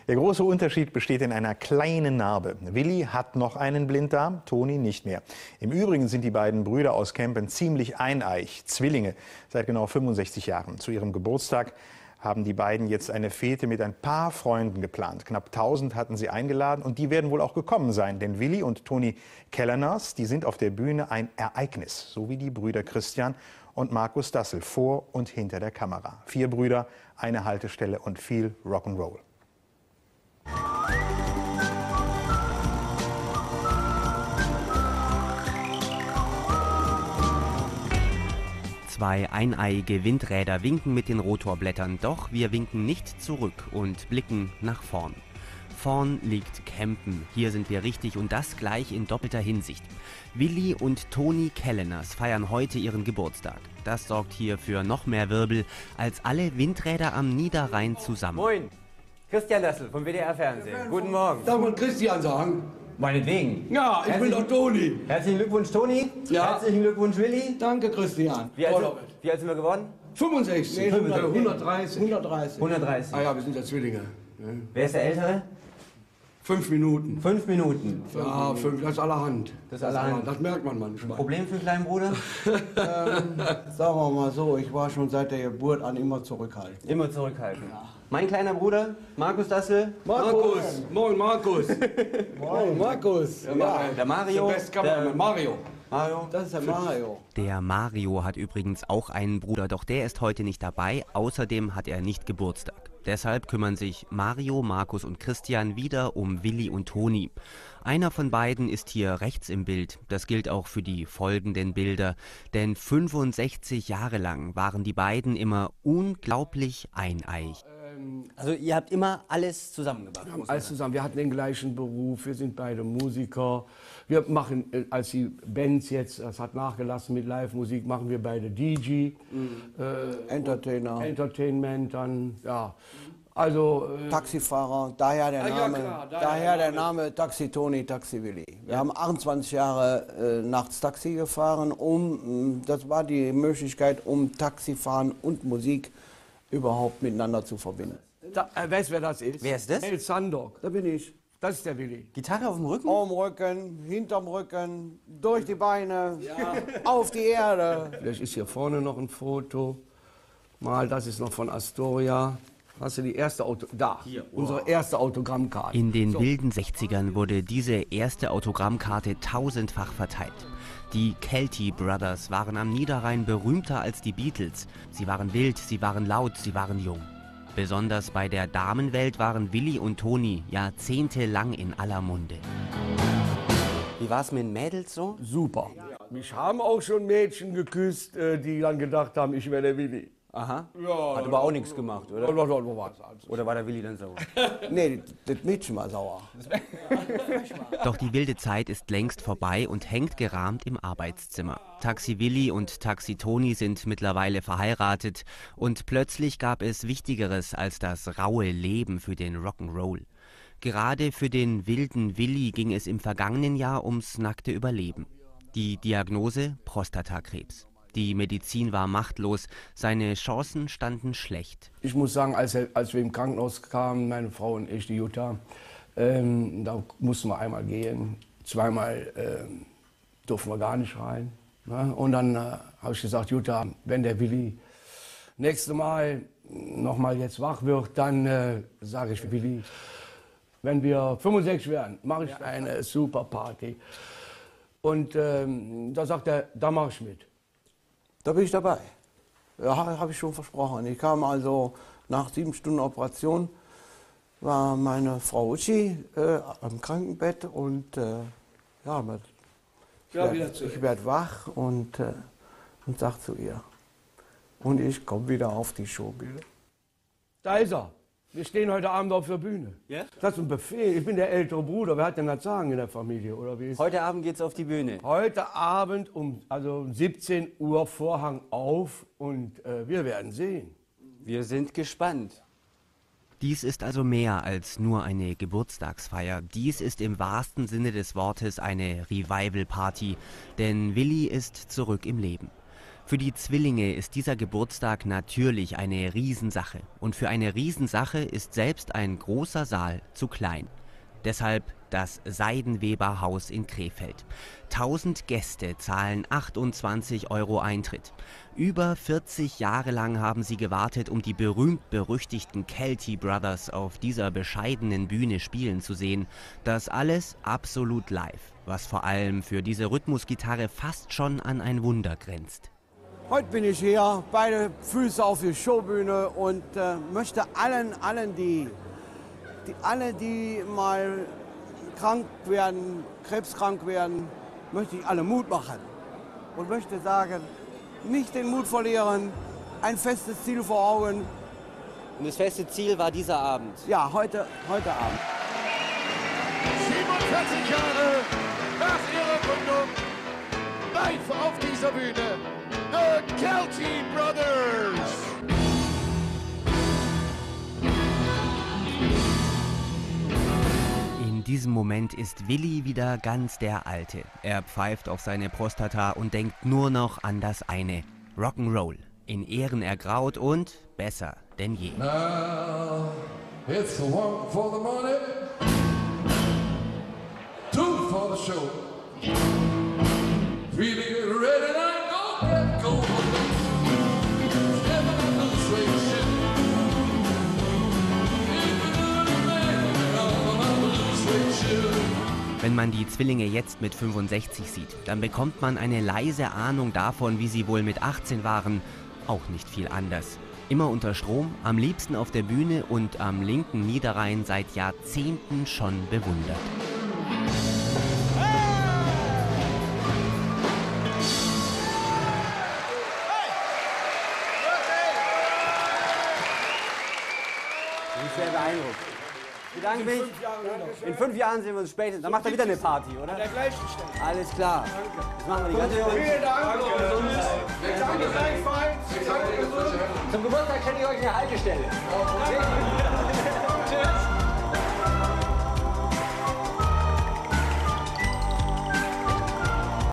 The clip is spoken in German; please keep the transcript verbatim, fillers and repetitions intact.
Der große Unterschied besteht in einer kleinen Narbe. Willi hat noch einen Blinddarm, Toni nicht mehr. Im Übrigen sind die beiden Brüder aus Kempen ziemlich eineich, Zwillinge, seit genau fünfundsechzig Jahren. Zu ihrem Geburtstag haben die beiden jetzt eine Fete mit ein paar Freunden geplant. Knapp tausend hatten sie eingeladen und die werden wohl auch gekommen sein. Denn Willi und Toni Kellerners, die sind auf der Bühne ein Ereignis, so wie die Brüder Christian und Markus Dassel vor und hinter der Kamera. Vier Brüder, eine Haltestelle und viel Rock'n'Roll. Zwei eineiige Windräder winken mit den Rotorblättern, doch wir winken nicht zurück und blicken nach vorn. Vorn liegt Kempen, hier sind wir richtig und das gleich in doppelter Hinsicht. Willi und Toni Kellerners feiern heute ihren Geburtstag. Das sorgt hier für noch mehr Wirbel als alle Windräder am Niederrhein zusammen. Moin, Christian Dassel vom W D R Fernsehen. Guten Morgen. Darf man Christian sagen? Meinetwegen. Ja, ich bin doch Toni. Herzlichen Glückwunsch, Toni. Ja. Herzlichen Glückwunsch, Willi. Danke, Christian. Wie alt, wie alt sind wir geworden? fünfundsechzig. Nee, hundertdreißig. hundertdreißig. hundertdreißig. Ah ja, wir sind ja Zwillinge. Ja. Wer ist der Ältere? Fünf Minuten. Fünf Minuten. Ja, fünf, das ist allerhand. Das ist allerhand. Das merkt man manchmal. Problem für den kleinen Bruder? ähm, sagen wir mal so, ich war schon seit der Geburt an immer zurückhaltend. Immer zurückhaltend. Ja. Mein kleiner Bruder, Markus Dassel. Markus. Moin, Markus. Moin, Markus. Ja, ja. Der Mario. Der beste der Mario. Mario. Das ist der Mario. Der Mario hat übrigens auch einen Bruder, doch der ist heute nicht dabei. Außerdem hat er nicht Geburtstag. Deshalb kümmern sich Mario, Markus und Christian wieder um Willi und Toni. Einer von beiden ist hier rechts im Bild. Das gilt auch für die folgenden Bilder. Denn fünfundsechzig Jahre lang waren die beiden immer unglaublich eineich. Also ihr habt immer alles zusammengebracht? Wir haben alles zusammen. Wir hatten den gleichen Beruf, wir sind beide Musiker. Wir machen, als die Bands jetzt, das hat nachgelassen mit Live-Musik, machen wir beide D J. Mhm. Äh, Entertainer. Entertainment dann, ja. Also, äh, Taxifahrer, daher der Ah, ja, Name, klar, daher daher der der Name Taxi Toni, Taxi Willi. Wir haben achtundzwanzig Jahre äh, nachts Taxi gefahren, um, das war die Möglichkeit, um Taxifahren und Musik überhaupt miteinander zu verbinden. da, äh, weißt du, wer das ist? Wer ist das? El Sandok. Da bin ich. Das ist der Willi. Gitarre auf dem Rücken? Am Rücken, hinterm Rücken, durch die Beine, auf die Erde. Vielleicht ist hier vorne noch ein Foto. Mal, das ist noch von Astoria. Hast du die erste Auto... Da, Hier. unsere erste Autogrammkarte. In den So. wilden sechzigern wurde diese erste Autogrammkarte tausendfach verteilt. Die Kelty Brothers waren am Niederrhein berühmter als die Beatles. Sie waren wild, sie waren laut, sie waren jung. Besonders bei der Damenwelt waren Willi und Toni jahrzehntelang in aller Munde. Wie war es mit den Mädels so? Super. Mich haben auch schon Mädchen geküsst, äh, die dann gedacht haben, ich wäre der Willi. Aha. Ja, Hat aber auch nichts gemacht, oder? Oder, oder, oder, was? Oder war der Willi dann sauer? Nee, das Mädchen war sauer. Doch die wilde Zeit ist längst vorbei und hängt gerahmt im Arbeitszimmer. Taxi Willi und Taxi Toni sind mittlerweile verheiratet und plötzlich gab es Wichtigeres als das raue Leben für den Rock'n'Roll. Gerade für den wilden Willi ging es im vergangenen Jahr ums nackte Überleben. Die Diagnose: Prostatakrebs. Die Medizin war machtlos, seine Chancen standen schlecht. Ich muss sagen, als, er, als wir im Krankenhaus kamen, meine Frau und ich, die Jutta, ähm, da mussten wir einmal gehen. Zweimal ähm, durften wir gar nicht rein. Ne? Und dann äh, habe ich gesagt, Jutta, wenn der Willi nächste Mal noch mal jetzt wach wird, dann äh, sage ich, Willi, wenn wir fünfundsechzig werden, mache ich eine super Party. Und ähm, da sagt er, da mache ich mit. Da bin ich dabei. Ja, habe ich schon versprochen. Ich kam also nach sieben Stunden Operation, war meine Frau Utschi äh, am Krankenbett und äh, ja, ich Ja, werde wieder werd wach und, äh, und sag zu ihr, und ich komme wieder auf die Showbühne. Da ist er. Wir stehen heute Abend auf der Bühne. Ja? Das ist ein Befehl. Ich bin der ältere Bruder. Wer hat denn das Sagen in der Familie? Oder wie ist Heute Abend geht's auf die Bühne. Heute Abend um, also um siebzehn Uhr Vorhang auf und äh, wir werden sehen. Wir sind gespannt. Dies ist also mehr als nur eine Geburtstagsfeier. Dies ist im wahrsten Sinne des Wortes eine Revival-Party, denn Willi ist zurück im Leben. Für die Zwillinge ist dieser Geburtstag natürlich eine Riesensache. Und für eine Riesensache ist selbst ein großer Saal zu klein. Deshalb das Seidenweber-Haus in Krefeld. tausend Gäste zahlen achtundzwanzig Euro Eintritt. Über vierzig Jahre lang haben sie gewartet, um die berühmt-berüchtigten Kelty Brothers auf dieser bescheidenen Bühne spielen zu sehen. Das alles absolut live, was vor allem für diese Rhythmusgitarre fast schon an ein Wunder grenzt. Heute bin ich hier, beide Füße auf die Showbühne und äh, möchte allen, allen die, die, alle, die mal krank werden, krebskrank werden, möchte ich alle Mut machen und möchte sagen, nicht den Mut verlieren, ein festes Ziel vor Augen. Und das feste Ziel war dieser Abend. Ja, heute, heute Abend. siebenundvierzig Jahre nach ihrer Gründung, live auf dieser Bühne, The Kelty Brothers. In diesem Moment ist Willi wieder ganz der Alte. Er pfeift auf seine Prostata und denkt nur noch an das eine: Rock'n'Roll. In Ehren ergraut und besser denn je. Now, it's the one for the money, two for the show. Three to get ready, now go get go. Step on the straight shit. Wenn man die Zwillinge jetzt mit fünfundsechzig sieht, dann bekommt man eine leise Ahnung davon, wie sie wohl mit achtzehn waren. Auch nicht viel anders. Immer unter Strom, am liebsten auf der Bühne und am linken Niederrhein seit Jahrzehnten schon bewundert. Ich bin sehr beeindruckt. Ich bedanke mich. In fünf Jahren sehen wir uns später. Dann macht er wieder eine Party, oder? An der gleichen Stelle. Alles klar. Das machen wir die ganze Zeit. Vielen Dank. Danke gleichfalls. Zum Geburtstag schenke ich euch eine Haltestelle.